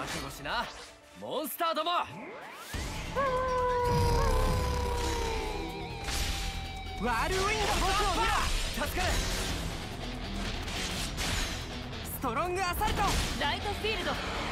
悟しな、モンスターども。 ワールウィンド、僕を見ろ。 助かる。 ストロングアサルト、 ライトフィールド、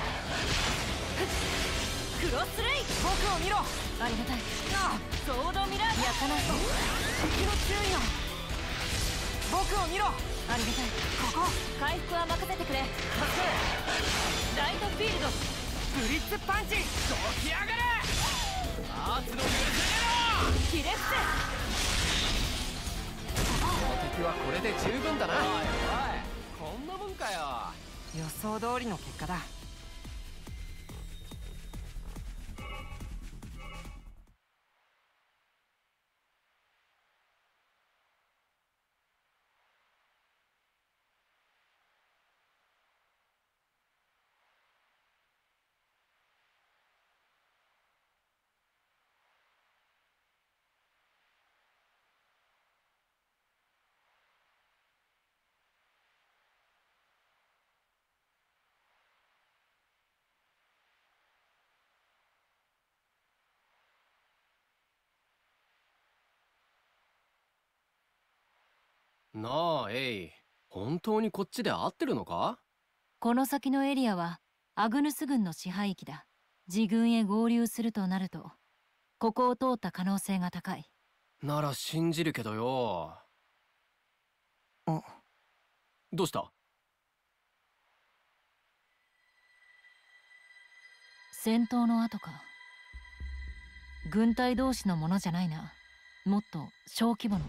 クロスレイ、 僕を見ろ。 ありがたい。ソードミラー、やかない。 敵の注意が。僕を見ろ。 ありがたい。 ここ回復は任せてくれ。 助かる。 ライトフィールド、 ブリッツパンチ、 起き上がれ。アーツの許せろ。 キレフこの敵はこれで十分だな。おいおい、こんなもんかよ。 予想通りの結果だ。 なあ、エイ、本当にこっちで合ってるのか？ この先のエリアはアグヌス軍の支配域だ。自軍へ合流するとなると、ここを通った可能性が高い。 なら信じるけどよ。どうした？ 戦闘の後か。軍隊同士のものじゃないな。もっと小規模の。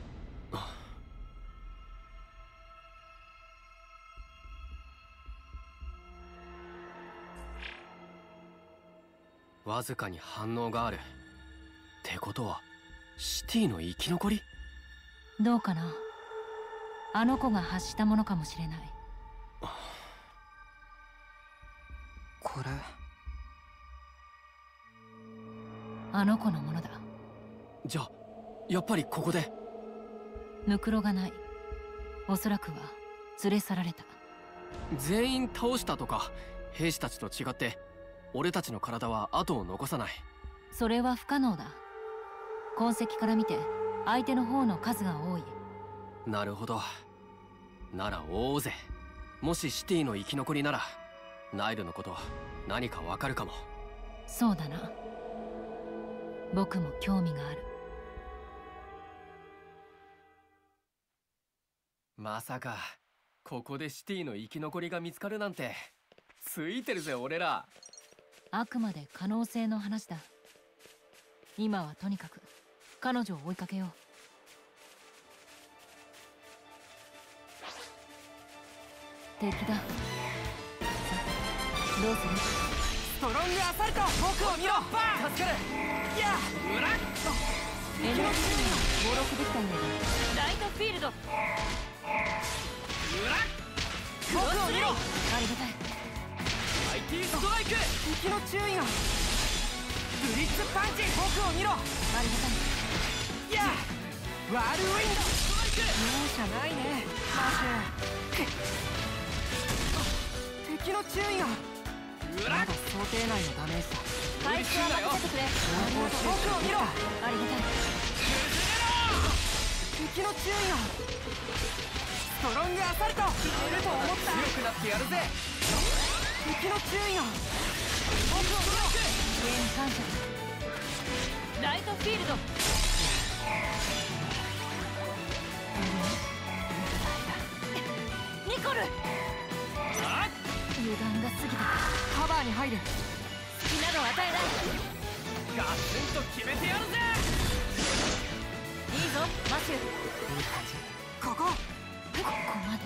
わずかに反応がある。ってことはシティの生き残り？ どうかな。あの子が発したものかもしれない。 これあの子のものだ。 じゃあやっぱりここで。 ムクロがない。おそらくは連れ去られた。 全員倒したとか兵士たちと違って俺たちの体は後を残さない。 それは不可能だ。痕跡から見て相手の方の数が多い。 なるほど。なら追おうぜ。もしシティの生き残りならナイルのこと何かわかるかも。 そうだな。僕も興味がある。 まさかここでシティの生き残りが見つかるなんて。ついてるぜ俺ら。 あくまで可能性の話だ。今はとにかく彼女を追いかけよう。敵だ。さあどうする？ ストロングアサルト、僕を見ろ。 助かる。 いや裏っエネルギーが登録できたんだよ。ライトフィールド、 僕を見ろ。 ありがたい。 IT ストライク。 敵の注意が。ブリッツパンチ、僕を見ろ。 ありがたい。 いやワールウィンド、容赦ないねマシュ。敵の注意が。まだ想定内のダメージだ。 回復は任せてくれ。 僕を見ろ。 ありがたい。 敵の注意が。ストロングアサルト、いると思った。 強くなってやるぜ。 敵の注意が。僕を見ろ。 ゲーム感謝。ライトフィールド、ニコル。油断が過ぎた。 カバーに入る。 隙など与えない。 ガツンと決めてやるぜ。 いいぞマシュー。 いい感じ。ここここまで。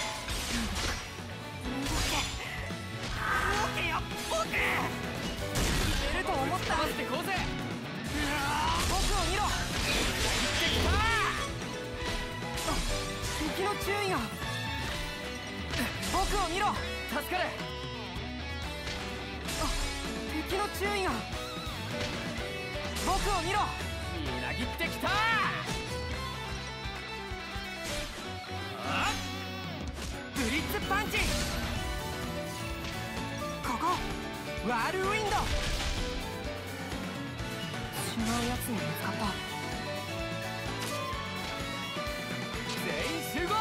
動けよ僕。いけると思った。 待ってこうぜ。 僕を見ろ。敵の注意が。僕を見ろ。 助かる。 敵の注意が。僕を見ろ。 みなぎってきた。 ブリッツパンチ。ここワールウィンド。違うやつに見つかった。全員集合。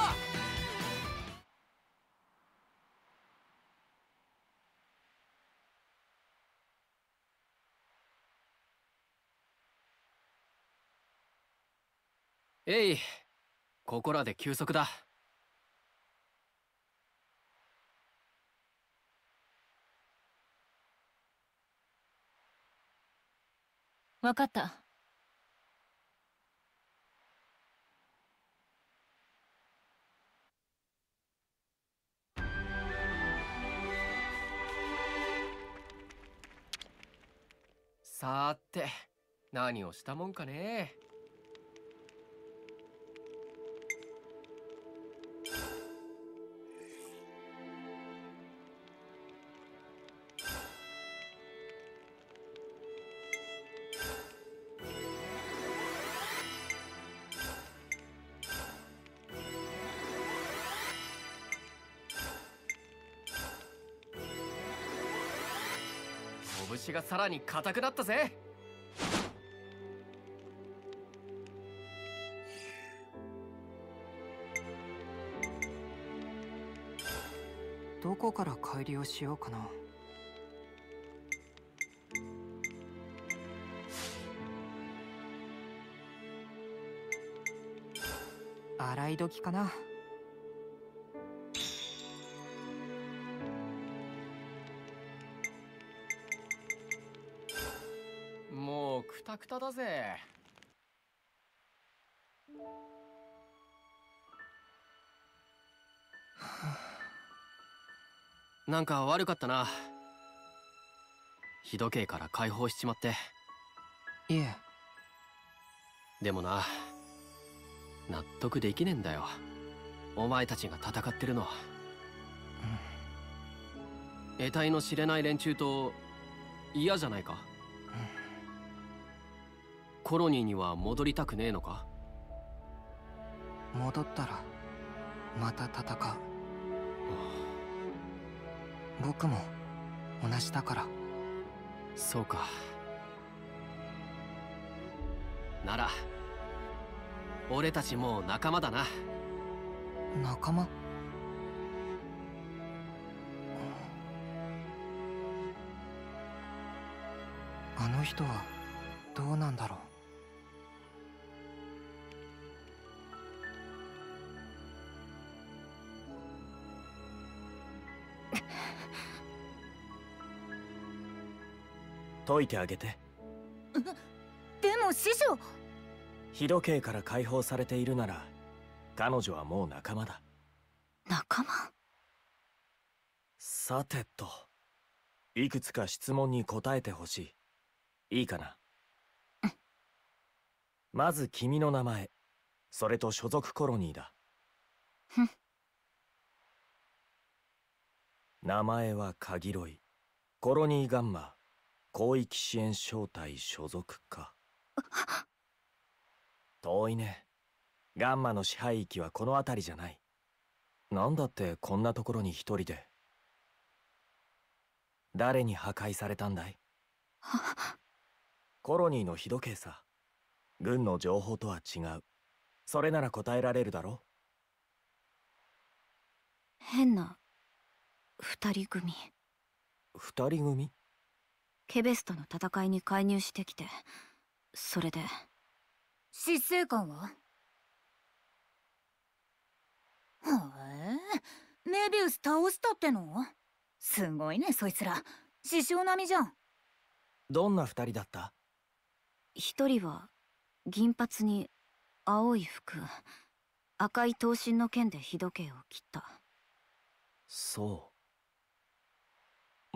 えい、ここらで休息だ。 わかった。 さーて、何をしたもんかね。拳がさらに硬くなったぜ。 どこから帰りをしようかな。洗い時かな。 もうクタクタだぜ。なんか悪かったな。日時計から解放しちまって。 いえ。 でもな、納得できねえんだよ、お前たちが戦ってるの。得体の知れない連中と嫌じゃないか。コロニーには戻りたくねえのか。 戻ったらまた戦う。僕も同じだから。 そうか。なら俺たちもう仲間だな。 仲間？あの人はどうなんだろう。 解いてあげて。 でも師匠、 日時計から解放されているなら彼女はもう仲間だ。 仲間？ さてと、いくつか質問に答えてほしい。いいかな。まず君の名前、それと所属コロニーだ。名前はカギロイ、コロニーガンマ、広域支援小隊所属か。遠いね。ガンマの支配域はこの辺りじゃない。なんだってこんなところに一人で。誰に破壊されたんだい？コロニーの日時計さ。軍の情報とは違う。それなら答えられるだろう。 変な二人組。 二人組？ ケベスとの戦いに介入してきて、それで。 執政官は？へえ、メビウス倒したっての？すごいね、そいつら。師匠並みじゃん。 どんな二人だった？ 一人は銀髪に青い服、赤い刀身の剣で日時計を切った。 そう。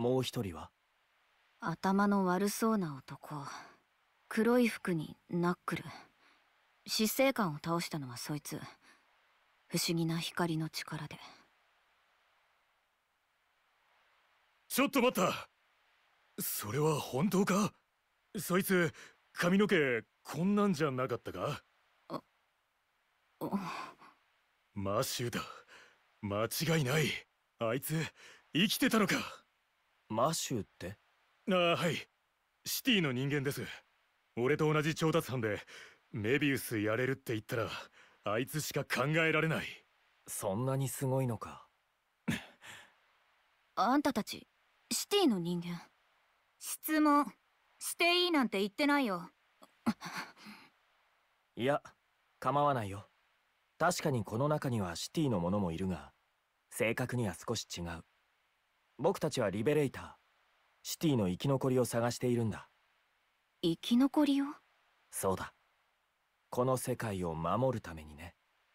もう一人は？ 頭の悪そうな男、黒い服にナックル。執政官を倒したのはそいつ。不思議な光の力で。 ちょっと待った。それは本当か？そいつ髪の毛こんなんじゃなかったか？マシューだ。間違いない。あいつ生きてたのか。 マシューって？ はい、シティの人間です。俺と同じ調達班でメビウスやれるって言ったらあいつしか考えられない。 そんなにすごいのか。 あんたたちシティの人間。質問していいなんて言ってないよ。 いや、構わないよ。確かにこの中にはシティのものもいるが、正確には少し違う。僕たちはリベレイター、シティの生き残りを探しているんだ。 生き残りを？ そうだ。この世界を守るためにね。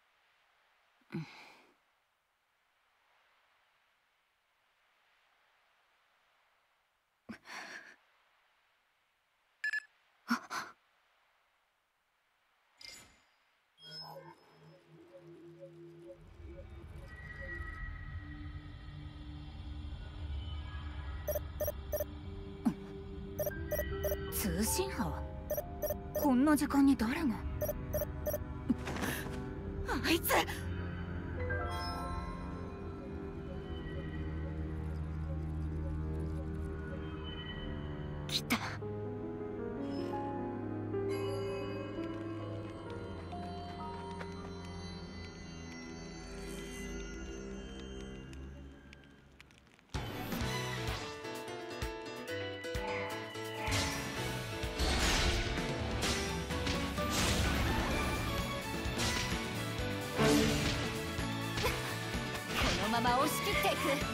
通信波？こんな時間に誰が？あいつ！来た。このまま押し切っていく。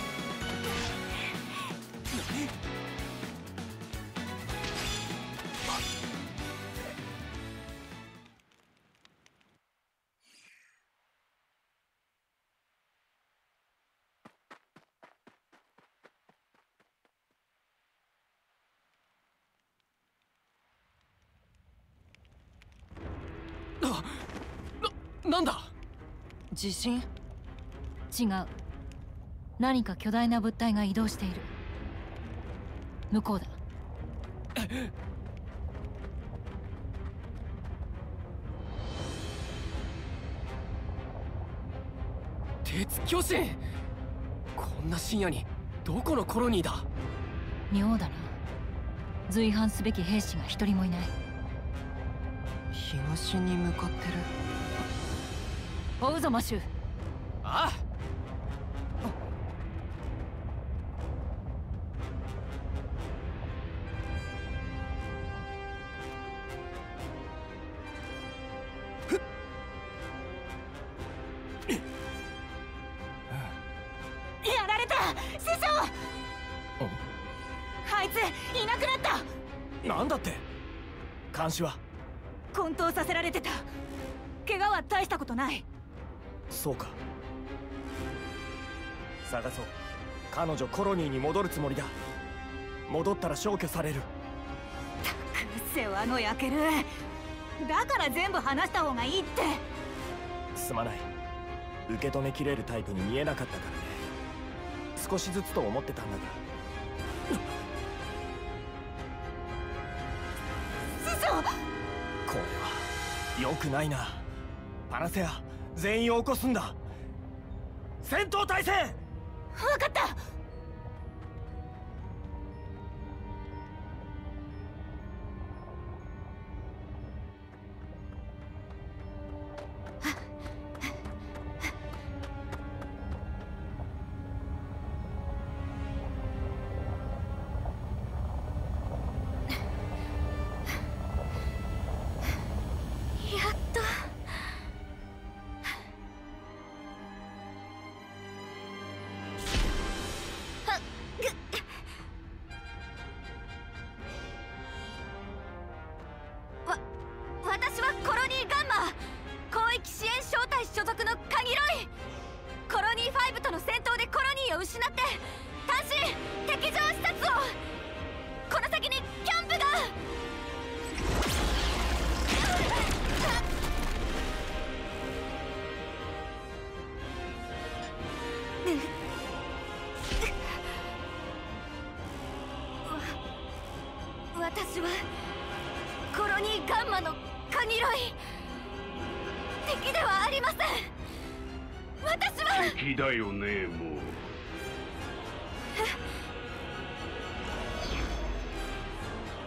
なんだ？ 地震？ 違う。何か巨大な物体が移動している。向こうだ。 鉄巨人！こんな深夜にどこのコロニーだ？ 妙だな。随伴すべき兵士が一人もいない。 東に向かってる。 追うぞマシュー。 ああ。 やられた！師匠！あいついなくなった！ なんだって？監視は？ 混沌させられてた。怪我は大したことない。 そうか。探そう。彼女コロニーに戻るつもりだ。戻ったら消去される。 たく世話の焼ける。だから全部話した方がいいって。 すまない。受け止めきれるタイプに見えなかったからね。少しずつと思ってたんだが。 師匠！ これは良くないな。パナセア、全員を起こすんだ。戦闘態勢！ 分かった！私はコロニーガンマ、広域支援小隊所属のカギロイ。コロニー5との戦闘でコロニーを失って単身敵情視察を。この先にキャンプが。私はコロニーガンマのカギロイ。敵ではありません。私は敵だよね。もう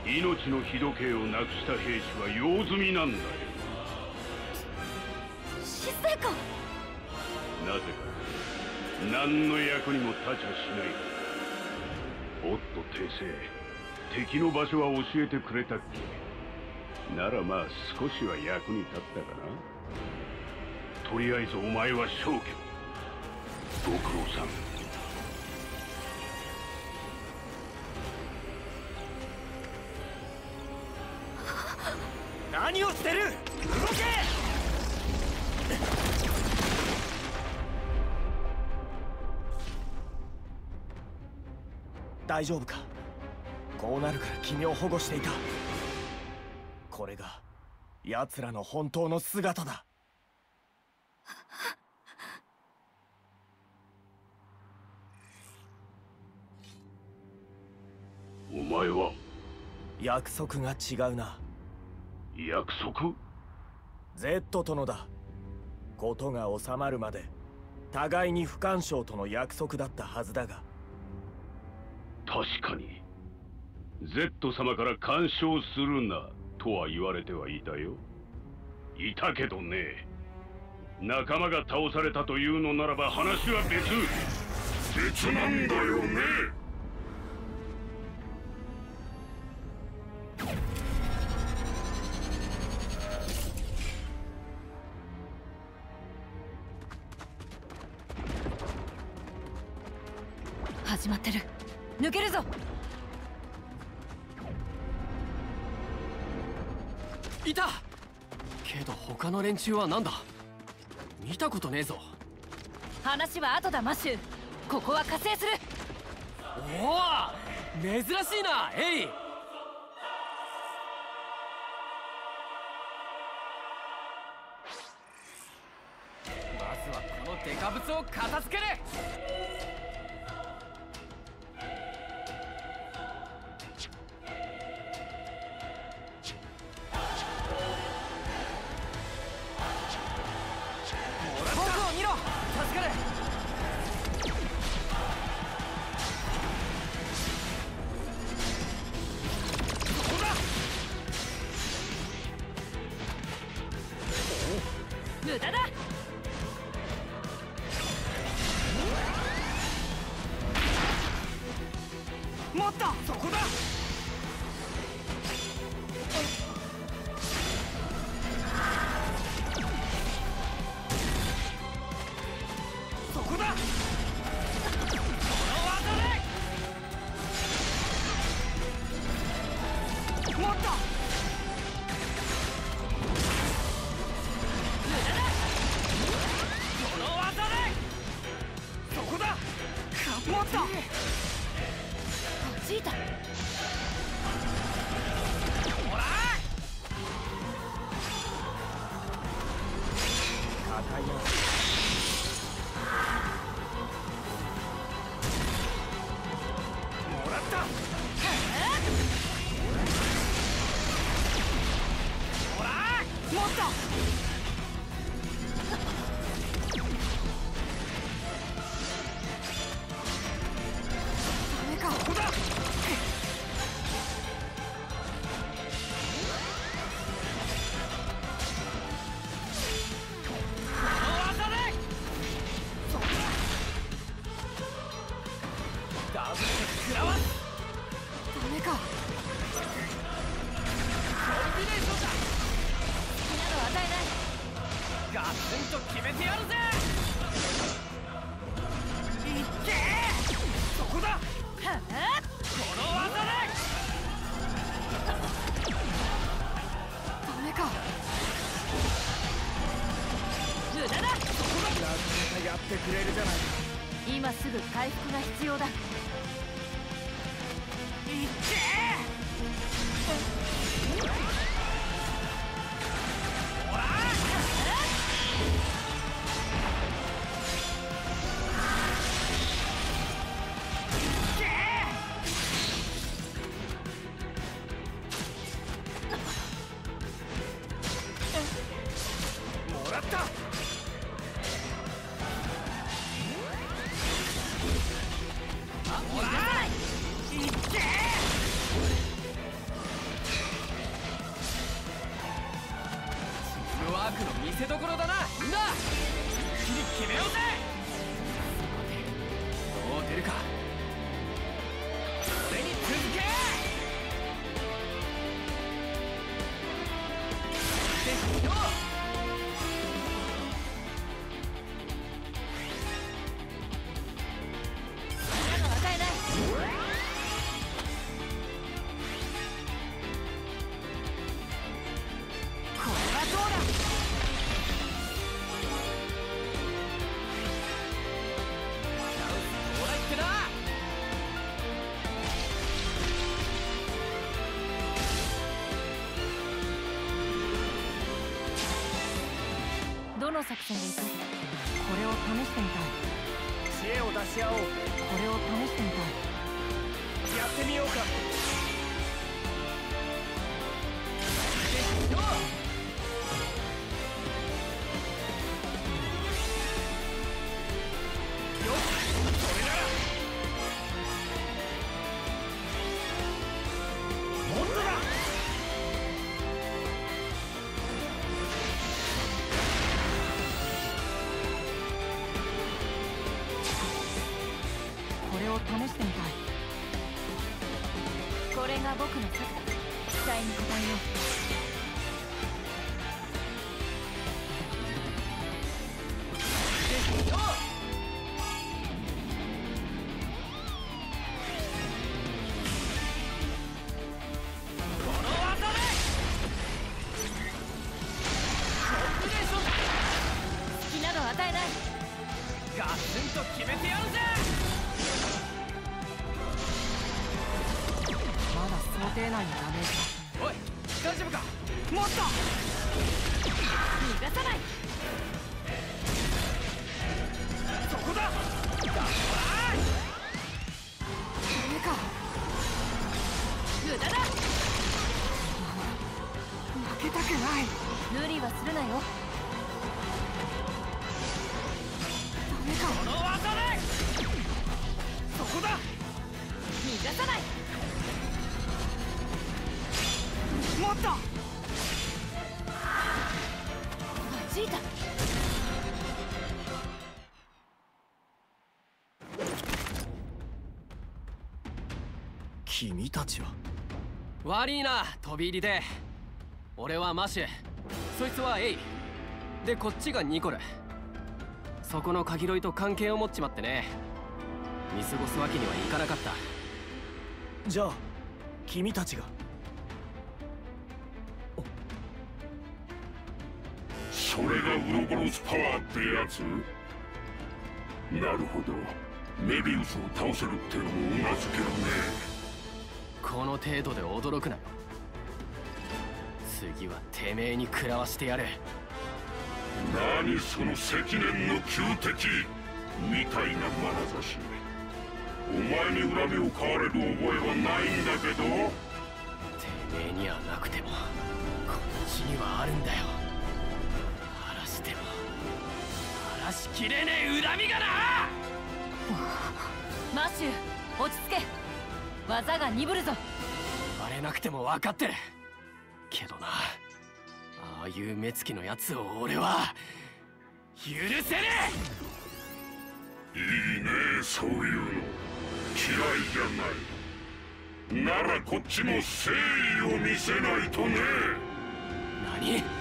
命の日時計をなくした兵士は用済みなんだよ。 死生観。 なぜか何の役にも立ちゃしない。おっと帝政、敵の場所は教えてくれたっけ？ならまあ少しは役に立ったかな。とりあえずお前は消去。ご苦労さん。 何をしてる！動け！大丈夫か？こうなるから君を保護していた。これが奴らの本当の姿だ。 お前は？ 約束が違うな。 約束？ Z とのだ。事が収まるまで互いに不干渉との約束だったはずだが。 確かに Z 様から干渉するなとは言われてはいたよ。いたけどね。仲間が倒されたというのならば話は別なんだよね。 始まってる。抜けるぞ。 いたけど他の連中はなんだ？見たことねえぞ。 話は後だマシュー。ここは加勢する。 おお、珍しいなエイ。まずはこのデカブツを片付ける。 無駄だ。 もっとそこだ。そこだ。この技でもっと。もっとチータ。 ほら硬いな。 もらった。ほらもっと。ここだ。ガツンと決めてやるぜ。いっけー。そこだ。この技で。ダメか。 無駄だ。 なかなかやってくれるじゃないか。 今すぐ回復が必要だ。 いっけー。ほらもらった。ほらいっけー。 の作戦でいく？これを試してみたい。 知恵を出し合おう。 これを試してみたい。 やってみようか。 これを試してみたい。これが僕の策だ。期待に応えよう。隙など与えない。 ガツンと決めてやるぜ。 まだ想定内のダメージだ。 おい、大丈夫か。 もっと逃がさない。 そこだ。 ダメか。 無駄だ。 負けたくない。 無理はするなよ。 ダメか。 この技で。そこだ。 逃がさない。 もっと弾いた。 君たちは。 悪いな、飛び入りで。俺はマシュ、そいつはエイで、こっちがニコル。そこのカギロイと関係を持っちまってね、見過ごすわけにはいかなかった。 じゃあ君たちが。 それがウロボロスパワーってやつ？なるほど、メビウスを倒せるってのもうなずけるね。 この程度で驚くなよ。次はてめえに食らわしてやる。 何その積年の旧敵みたいな眼差し。お前に恨みを買われる覚えはないんだけど。 てめえにはなくてもこっちにはあるんだよ。晴らしても晴らしきれねえ恨みがな。 マッシュ、落ち着け。技が鈍るぞ。 バレなくても分かってるけどな、ああいう目つきのやつを俺は許せねいいね、そういうの嫌いじゃない。ならこっちも誠意を見せないとね。 え。何？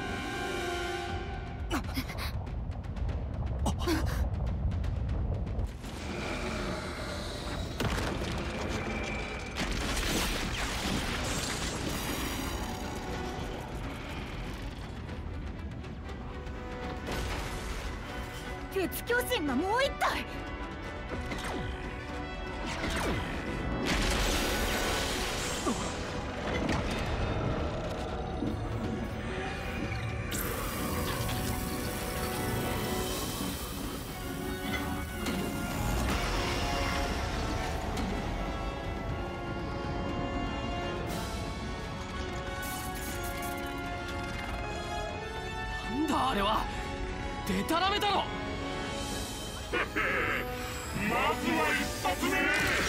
鉄巨人がもう一体。 なんだあれは。デタラメだろ。 まずは一発目。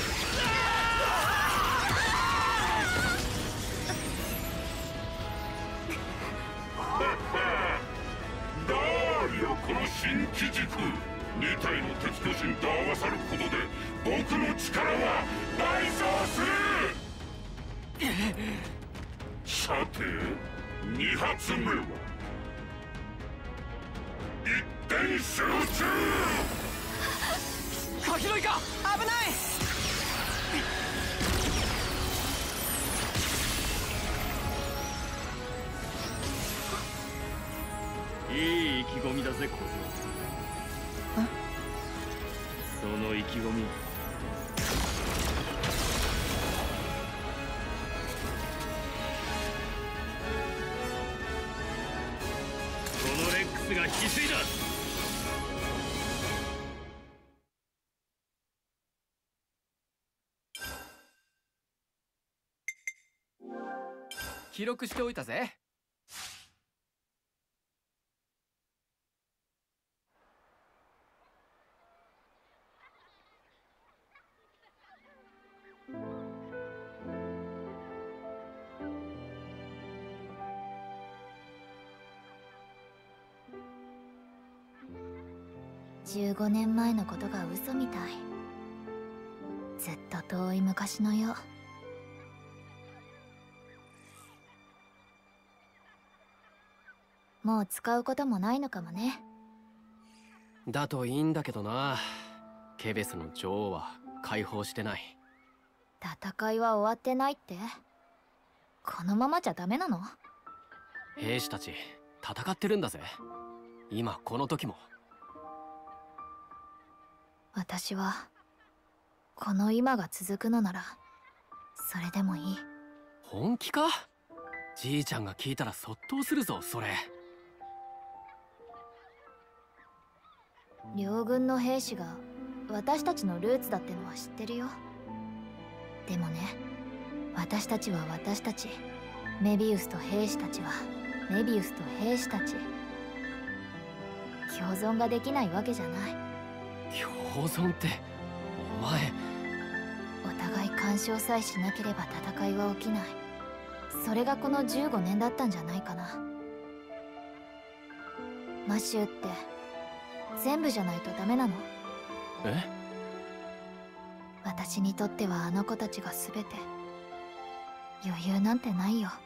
どうよこの新機軸。2体の鉄巨人と合わさることで僕の力は倍増する。さて2発目は一点集中。 カギロイか。 危ない。 いい意気込みだぜ小僧。その意気込みこのレックスがが引き継いだ。 記録しておいたぜ。 15年前のことが嘘みたい。ずっと遠い昔のよ。もう使うこともないのかもね。 だといいんだけどな。ケベスの女王は解放してない。 戦いは終わってないって？このままじゃダメなの？ 兵士たち戦ってるんだぜ、今この時も。 私はこの今が続くのならそれでもいい。 本気か？じいちゃんが聞いたらそっとするぞそれ。 両軍の兵士が私たちのルーツだってのは知ってるよ。でもね、私たちは私たち、メビウスと兵士たちはメビウスと兵士たち。共存ができないわけじゃない。 共存ってお前。 お互い干渉さえしなければ戦いは起きない。それがこの15年だったんじゃないかな。マシューって全部じゃないとダメなの？ え？ 私にとってはあの子たちが全て。余裕なんてないよ。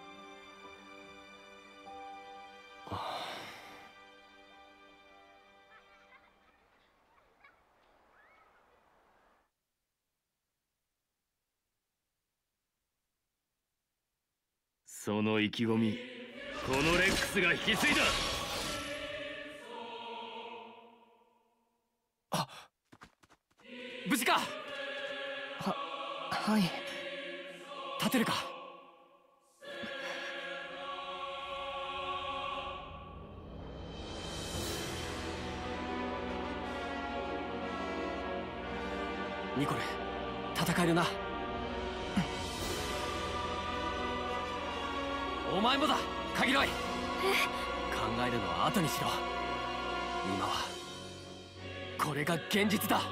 その意気込み、このレックスが引き継いだ。 あ、無事か？ はい。 立てるか？ニコル、戦えるな。お前もだ、カギロイ。考えるのは後にしろ。今はこれが現実だ。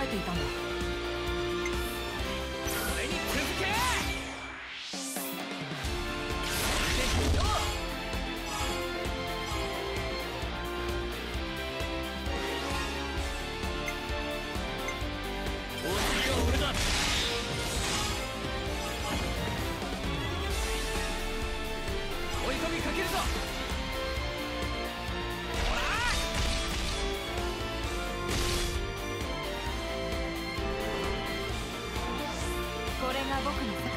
えていたんだ。それに続け。 お次は俺だ。 追い込みかけるぞ。これが僕の策だ。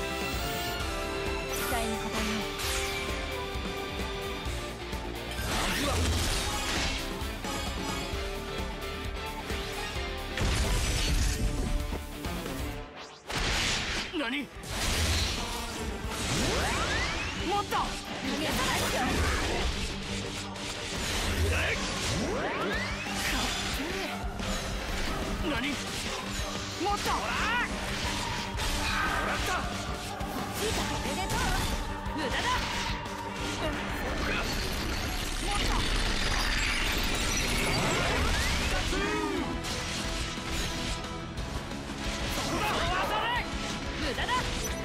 期待に応えよう。まずは何？もっと逃げさないでよ。何？もっとほら！もらった。チータおめでとう。無駄だ。もっと。そこだ。技だ。無駄だ。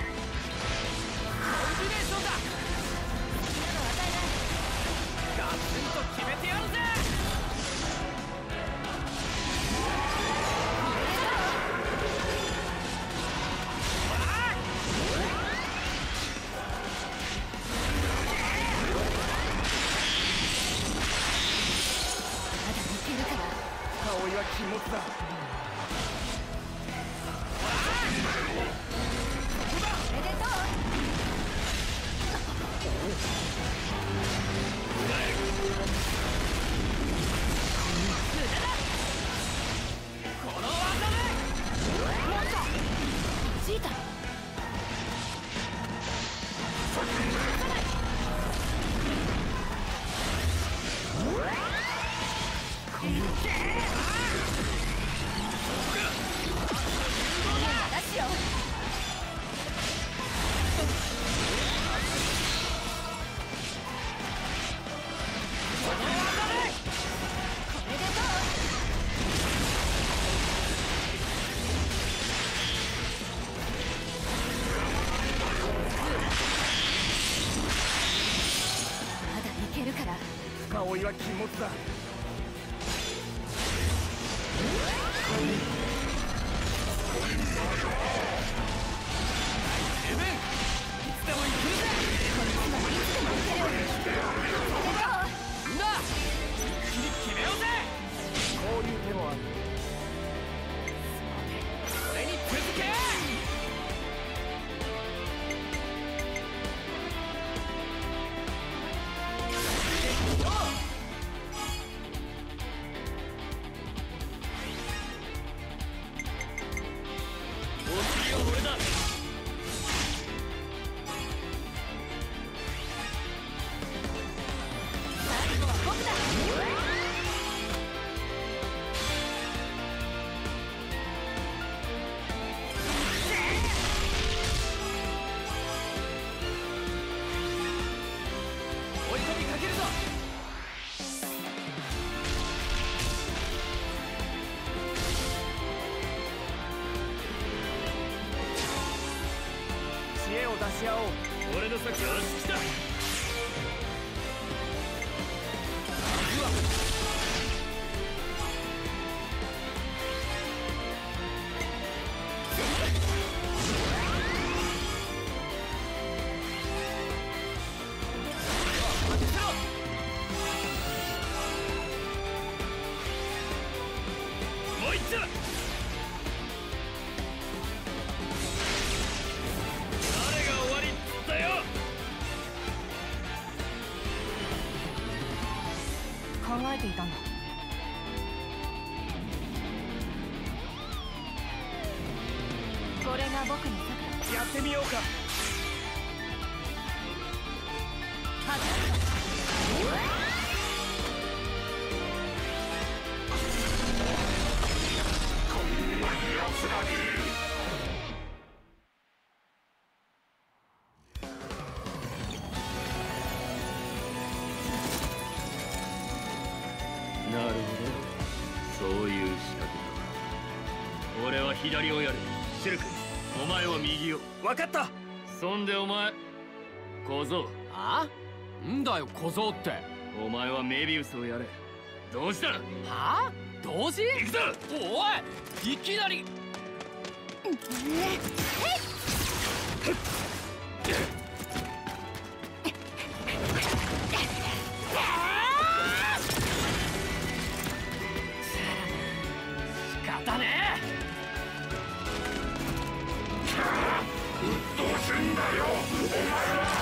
コンビネーションだ。好きなの与えない。ガツンと決めてやるぜ。葵は禁物だ。おめでとう。無駄だ。この技でもっとチータ。葵は禁物だ。十分。いつでも行けるぜ。こいつならいつでも行ける。んだ。一気に決めようぜ。こういう手もある。それに続け。出し合おう。俺の先は好きだ。もう一丁。考えていたんだ。これが僕の策。やってみようか。 なるほど、そういう仕掛けだ。 俺は左をやる。シルク、お前は右を。 分かった。 そんでお前小僧。 あ？んだよ小僧って。 お前はメビウスをやれ。同時だ。 はあ？同時？ 行くぞ。 おい、いきなり。仕方ねえ。 どうすんだよお前は。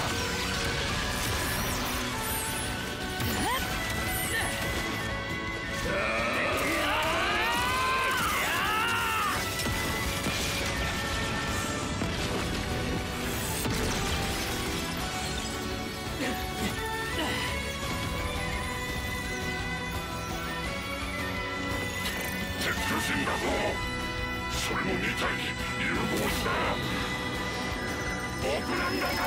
鉄人だぞ。それも2体融合した僕なんだぞ。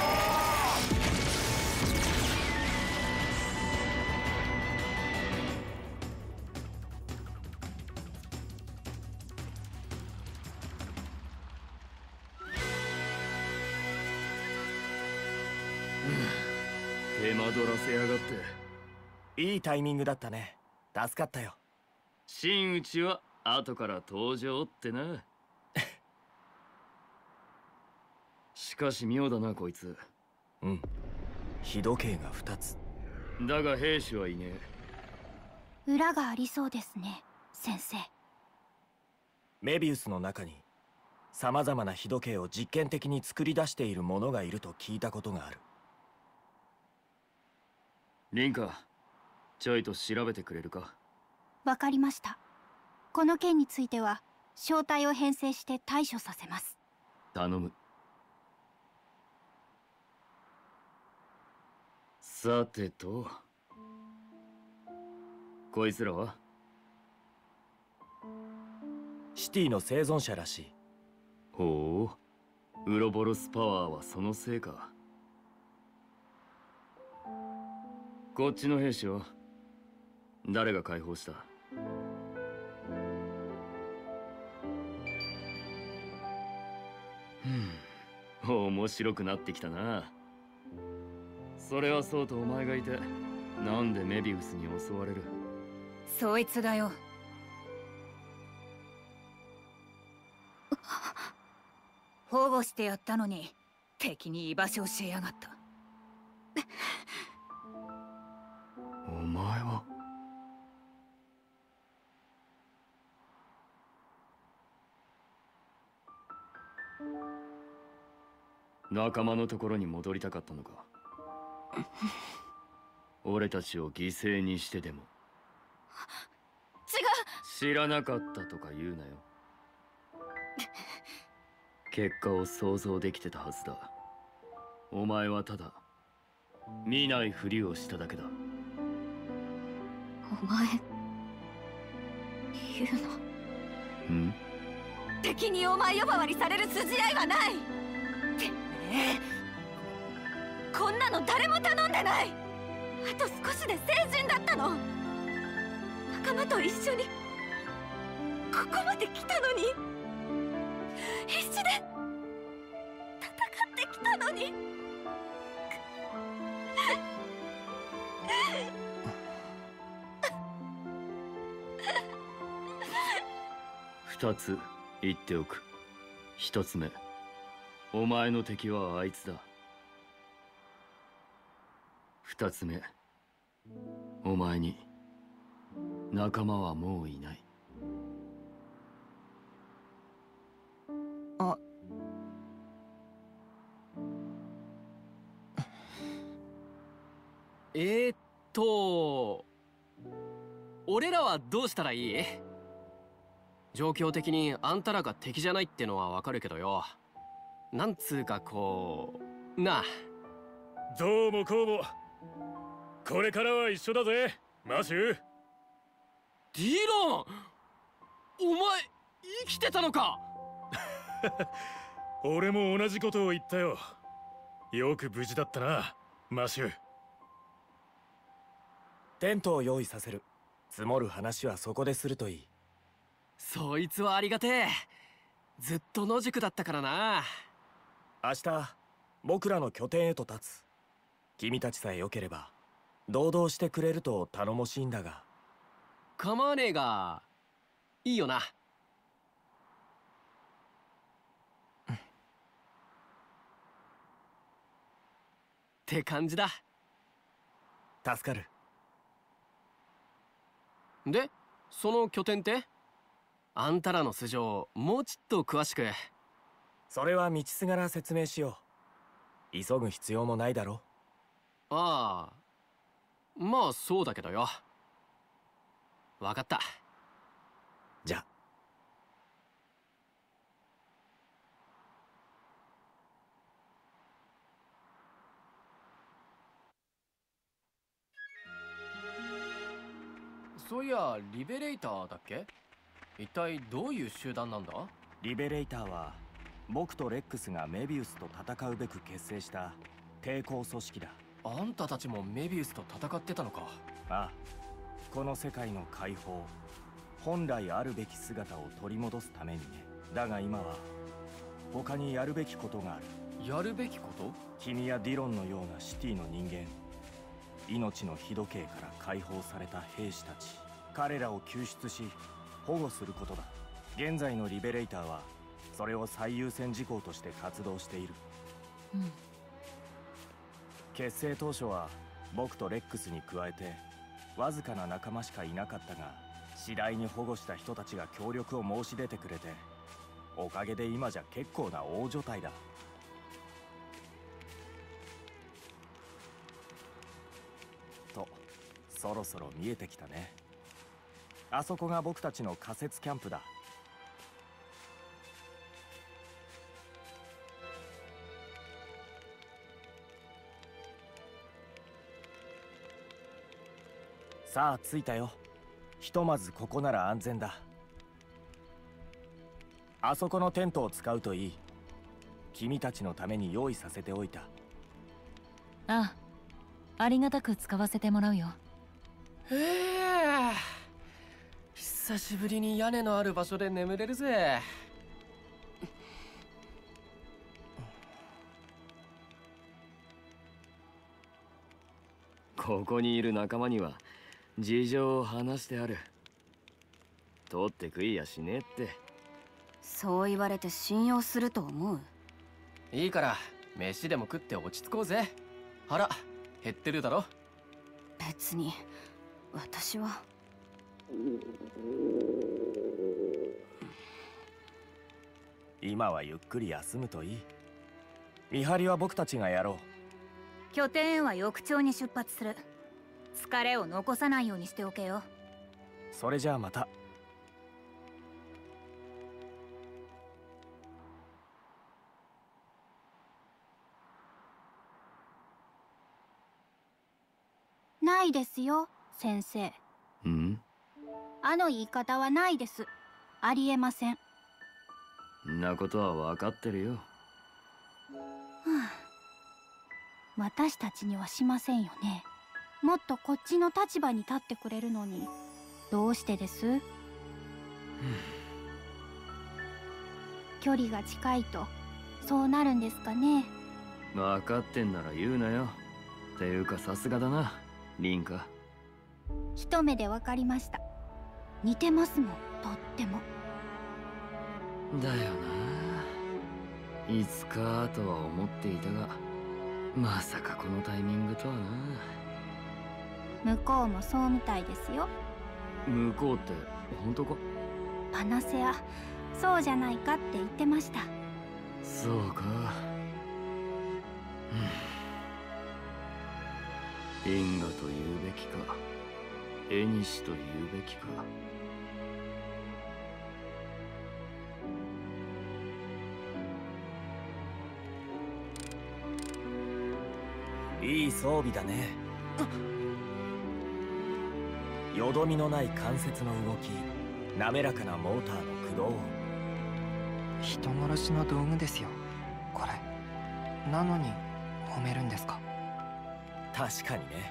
手間取らせやがって。 いいタイミングだったね。助かったよ。 真打ちは後から登場ってな。しかし妙だなこいつ。 うん。日時計が2つ。 だが兵士はいねえ。裏がありそうですね、先生。 メビウスの中に様々な日時計を実験的に作り出している者がいると聞いたことがある。 リンカ、ちょいと調べてくれるか。 わかりました。この件については正体を編成して対処させます。 頼む。さてと、こいつらはシティの生存者らしい。 ほう、ウロボロスパワーはそのせいか。こっちの兵士は誰が解放した？面白くなってきたな。それはそうとお前がいて、なんでメビウスに襲われる？ そいつだよ。保護してやったのに敵に居場所を教えやがった。 お前は。仲間のところに戻りたかったのか？俺たちを犠牲にしてでも。知らなかったとか言うなよ。結果を想像できてたはずだ。お前はただ見ないふりをしただけだ。 お前言うの？ ん？ 敵にお前呼ばわりされる筋合いはない。てめえ、こんなの誰も頼んでない。あと少しで成人だったの。仲間と一緒にここまで来たのに、必死で戦ってきたのに。 二つ言っておく。一つ目、お前の敵はあいつだ。二つ目、お前に仲間はもういない。 あ、 俺らはどうしたらいい？状況的にあんたらが敵じゃないってのはわかるけどよ。なんつうかこうなあ。 どうもこうも。これからは一緒だぜマシュー。 ディロン、お前生きてたのか？ 俺も同じことを言ったよ。よく無事だったなマシュー。 テントを用意させる。積もる話はそこでするといい。 そいつはありがてえ。 ずっと野宿だったからな。 明日僕らの拠点へと立つ。君たちさえ良ければ堂々してくれると頼もしいんだが。 構わねえがいいよな。って感じだ。 助かる。 でその拠点って？あんたらの素性もうちっと詳しく。 それは道すがら説明しよう。急ぐ必要もないだろ。 ああ、まあそうだけどよ。わかった。 じゃ。 そういやリベレイターだっけ？一体どういう集団なんだ？ リベレイターは僕とレックスがメビウスと戦うべく結成した抵抗組織だ。 あんたたちもメビウスと戦ってたのか。 ああ、この世界の解放、本来あるべき姿を取り戻すためにね。だが今は他にやるべきことがある。 やるべきこと？ 君やディロンのようなシティの人間、命の火時計から解放された兵士たち、彼らを救出し保護することだ。現在のリベレイターはそれを最優先事項として活動している。結成当初は僕とレックスに加えてわずかな仲間しかいなかったが、次第に保護した人たちが協力を申し出てくれて、おかげで今じゃ結構な大所帯だ。とそろそろ見えてきたね。あそこが僕たちの仮設キャンプだ。さあ着いたよ。ひとまずここなら安全だ。あそこのテントを使うといい。君たちのために用意させておいた。 ああ、ありがたく使わせてもらうよ。 久しぶりに屋根のある場所で眠れるぜ。 ここにいる仲間には事情を話してある。取って食いやしねえって。 そう言われて信用すると思う？ いいから飯でも食って落ち着こうぜ。腹減ってるだろ。 別に私は。 今はゆっくり休むといい。見張りは僕たちがやろう。 拠点へは翌朝に出発する。疲れを残さないようにしておけよ。 それじゃあまた。 ないですよ、先生。あの言い方はないです。ありえません。 んなことは分かってるよ。 私たちにはしませんよね。もっとこっちの立場に立ってくれるのに。どうしてです？距離が近いとそうなるんですかね。 分かってんなら言うなよ。ていうかさすがだな、リンカ。 一目で分かりました。似てますもん、とっても。 だよな。いつかとは思っていたが、まさかこのタイミングとはな。 向こうもそうみたいですよ。 向こうって本当か？ パナセア、そうじゃないかって言ってました。 そうか。因果と言うべきか、縁西と言うべきか。 いい装備だね。よどみのない関節の動き、滑らかなモーターの駆動。 人殺しの道具ですよ、これ。なのに褒めるんですか？ 確かにね。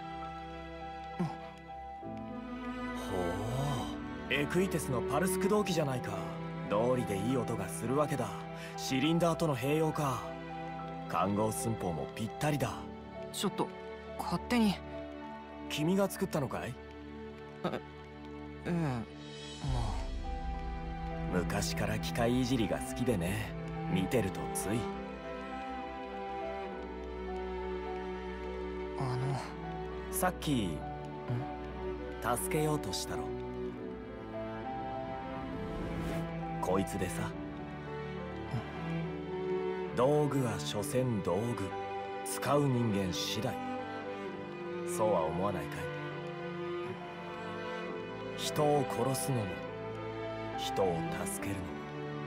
ほう、エクイテスのパルス駆動機じゃないか。 道理でいい音がするわけだ。シリンダーとの併用か。環合寸法もぴったりだ。 ちょっと勝手に。 君が作ったのかい？ ええ、まあ昔から機械いじりが好きでね。見てるとつい。さっき助けようとしたろ。こいつでさ。道具は所詮道具、使う人間次第。そうは思わないかい？人を殺すのも人を助けるのも。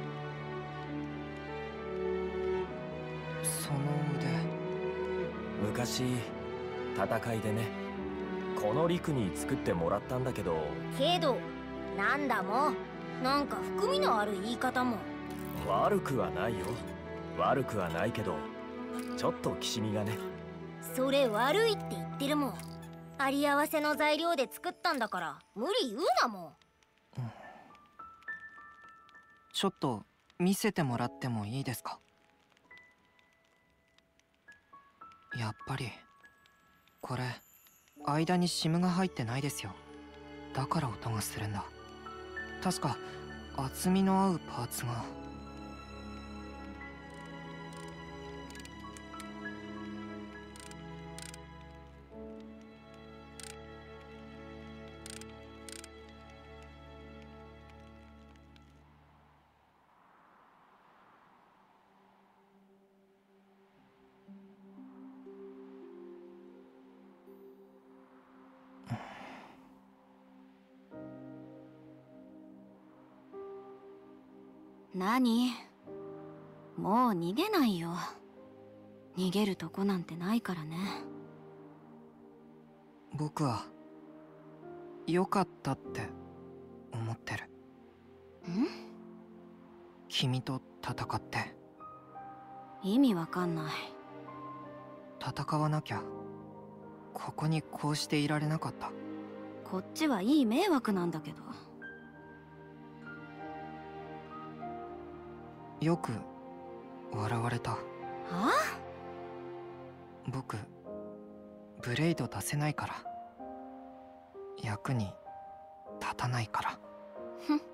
その腕、 昔戦いでね、この陸に作ってもらったんだけど。 けどなんだもん、なんか含みのある言い方も。 悪くはないよ。悪くはないけどちょっときしみがね。 それ悪いって言ってるもん。あり合わせの材料で作ったんだから無理言うなもん。 ちょっと見せてもらってもいいですか？やっぱりこれ間にシムが入ってないですよ。だから音がするんだ。確か厚みの合うパーツが。 何？もう逃げないよ。逃げるとこなんてないからね。 僕は良かったって思ってる。 ん？ 君と戦って。 意味わかんない。 戦わなきゃここにこうしていられなかった。 こっちはいい迷惑なんだけど。 よく笑われた。 はあ？ 僕ブレイド出せないから、役に立たないから。 ふん。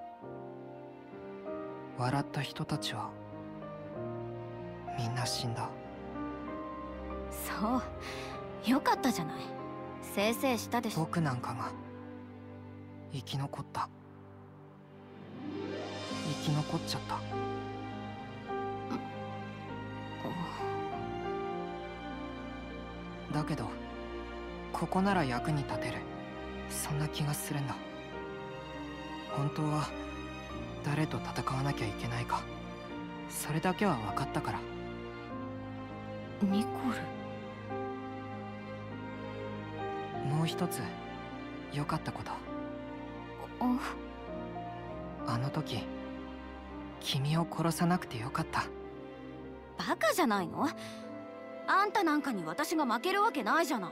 笑った人たちはみんな死んだ。 そう、よかったじゃない。せいせいしたでしょ。 僕なんかが生き残った。生き残っちゃった。だけどここなら役に立てる、そんな気がするんだ。本当は誰と戦わなきゃいけないか、それだけは分かったから。 ニコル。 もう一つ良かったこと。あの時君を殺さなくてよかった。 バカじゃないの？あんたなんかに私が負けるわけないじゃない。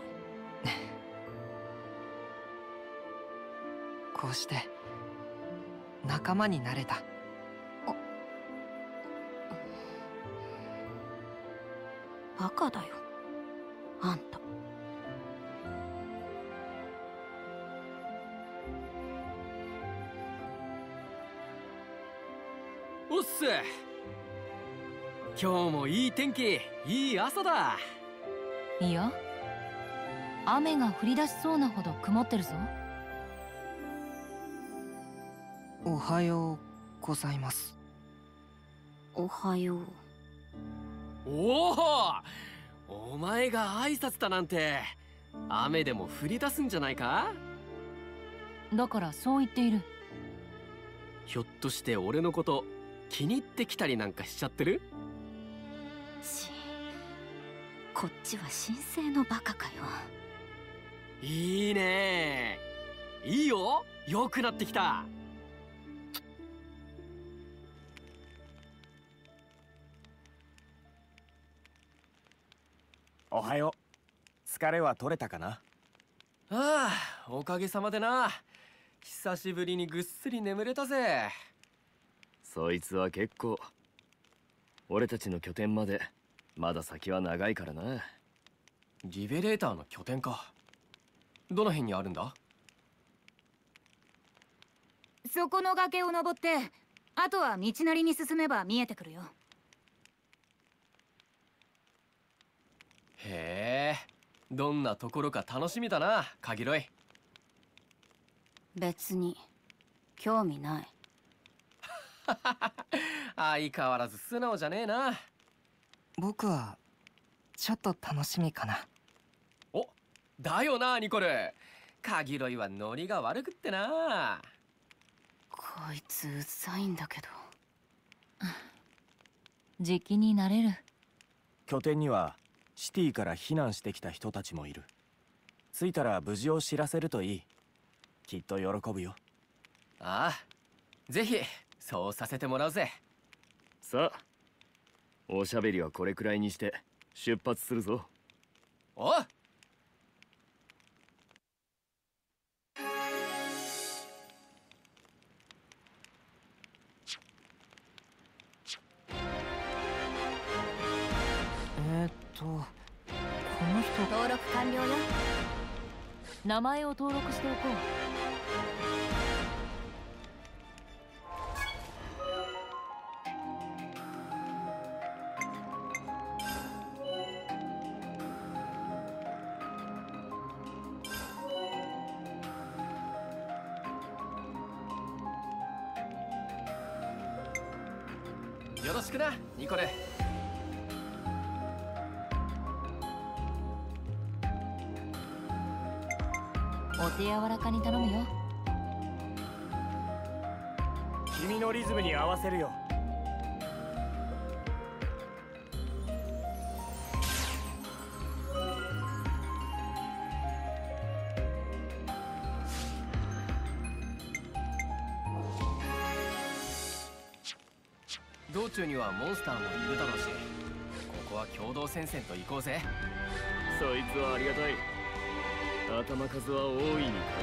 こうして仲間になれた。 バカだよあんた。 おっす。今日もいい天気、いい朝だ。 いや、雨が降り出しそうなほど曇ってるぞ。 おはようございます。 おはよう。 おお、お前が挨拶だなんて雨でも降り出すんじゃないか？ だからそう言っている。 ひょっとして俺のこと気に入ってきたりなんかしちゃってる？ こっちは神聖のバカかよ。 いいね。いいよ、良くなってきた。 おはよう。疲れは取れたかな？ ああ、おかげさまでな。久しぶりにぐっすり眠れたぜ。 そいつは結構。俺たちの拠点までまだ先は長いからな。 リベレーターの拠点か。どの辺にあるんだ？ そこの崖を登って、あとは道なりに進めば見えてくるよ。 へえ、どんなところか楽しみだな、カギロイ。 別に興味ない。 相変わらず素直じゃねえな。 僕はちょっと楽しみかな。 お、だよなニコル。カギロイはノリが悪くってな。 こいつうざいんだけど。 じきになれる。 拠点にはシティから避難してきた人たちもいる。着いたら無事を知らせるといい。きっと喜ぶよ。 ああ、ぜひそうさせてもらうぜ。 さあ、おしゃべりはこれくらいにして出発するぞ。 おう。 この人。 登録完了よ。 名前を登録しておこう。 よろしくなニコル。 お手柔らかに頼むよ。 君のリズムに合わせるよ。 道中にはモンスターもいるだろうし、ここは共同戦線と行こうぜ。 そいつはありがたい。頭数は大いに